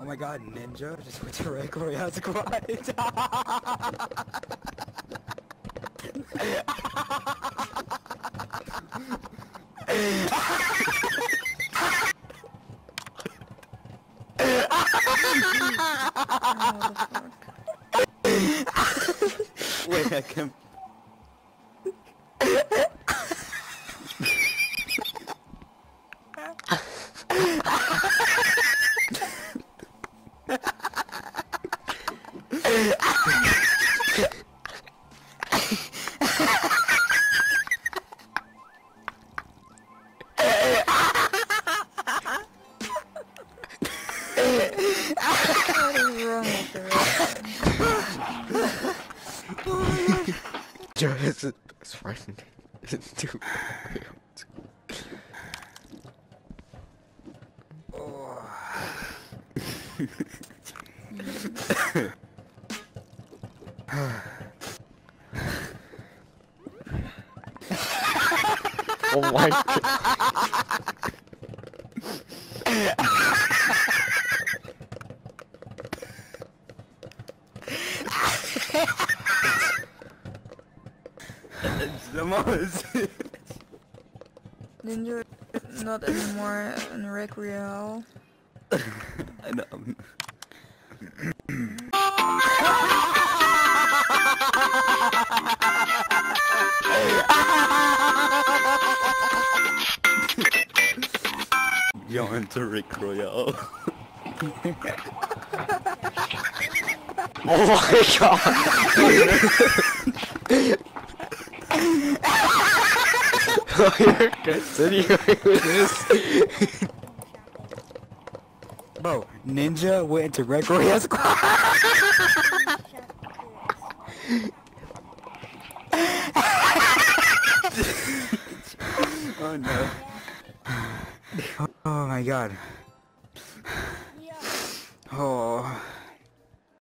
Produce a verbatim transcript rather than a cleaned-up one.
my god, Ninja just went to regular yeah, squad. Wait, I can. Joe is the best friend. It's too Oh my god. It's the most. Ninja not anymore in Recreal. I know. Yo, into Rick Royale. Oh my god. Oh, you're continuing with this. Bro, Ninja went into regular yeah, squad. Oh no. Oh my god. Oh.